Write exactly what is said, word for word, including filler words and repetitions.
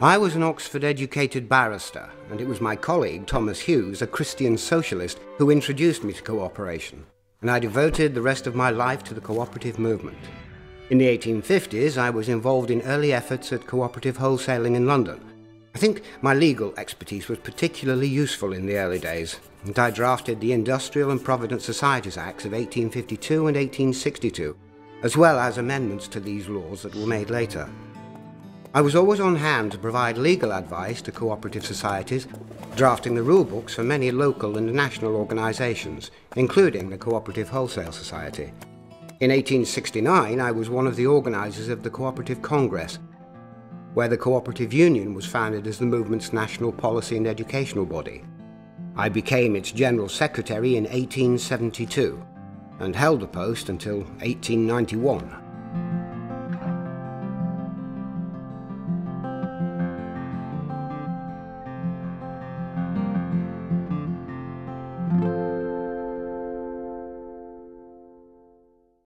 I was an Oxford-educated barrister, and it was my colleague, Thomas Hughes, a Christian socialist, who introduced me to cooperation, and I devoted the rest of my life to the cooperative movement. In the eighteen fifties, I was involved in early efforts at cooperative wholesaling in London. I think my legal expertise was particularly useful in the early days, and I drafted the Industrial and Provident Societies Acts of eighteen fifty-two and eighteen sixty-two, as well as amendments to these laws that were made later. I was always on hand to provide legal advice to cooperative societies, drafting the rule books for many local and national organisations, including the Cooperative Wholesale Society. In eighteen sixty-nine, I was one of the organisers of the Cooperative Congress, where the Cooperative Union was founded as the movement's national policy and educational body. I became its General Secretary in eighteen seventy-two, and held the post until eighteen ninety-one.